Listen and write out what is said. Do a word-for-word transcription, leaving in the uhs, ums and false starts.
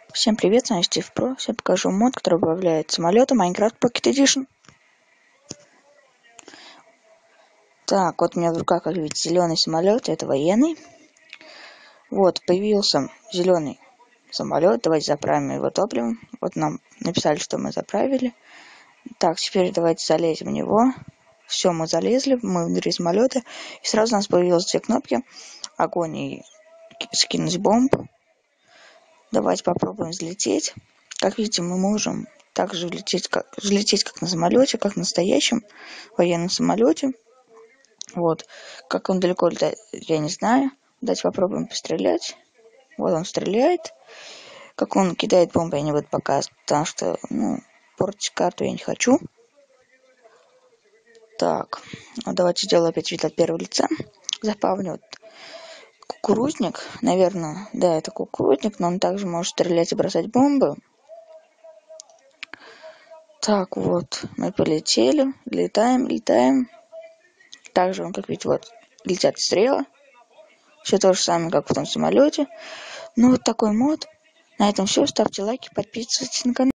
Всем привет, с вами Стив Про. Сейчас покажу мод, который добавляет самолеты Minecraft Pocket Edition. Так, вот у меня в руках, как видите, зеленый самолет, это военный. Вот, появился зеленый самолет, давайте заправим его топливом. Вот нам написали, что мы заправили. Так, теперь давайте залезем в него. Все, мы залезли, мы внутри самолета. И сразу у нас появились две кнопки. Огонь и скинуть бомбу. Давайте попробуем взлететь. Как видите, мы можем также взлететь как, взлететь как на самолете, как на настоящем военном самолете. Вот. Как он далеко летает, я не знаю. Давайте попробуем пострелять. Вот он стреляет. Как он кидает бомбы, я не буду показывать, потому что, ну, портить карту я не хочу. Так, ну, давайте сделаю опять вид от первого лица. Запавню вот кукурузник. Наверное, да, это кукурузник, но он также может стрелять и бросать бомбы. Так, вот, мы полетели, летаем, летаем. Также, он, как видите, вот, летят стрелы. Все то же самое, как в том самолете. Ну, вот такой мод. На этом все. Ставьте лайки, подписывайтесь на канал.